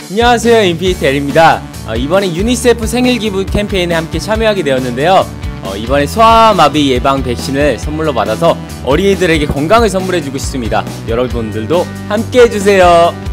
안녕하세요, 인피니텔입니다. 이번에 유니세프 생일 기부 캠페인에 함께 참여하게 되었는데요. 이번에 소아마비 예방 백신을 선물로 받아서 어린이들에게 건강을 선물해주고 싶습니다. 여러분들도 함께 해주세요.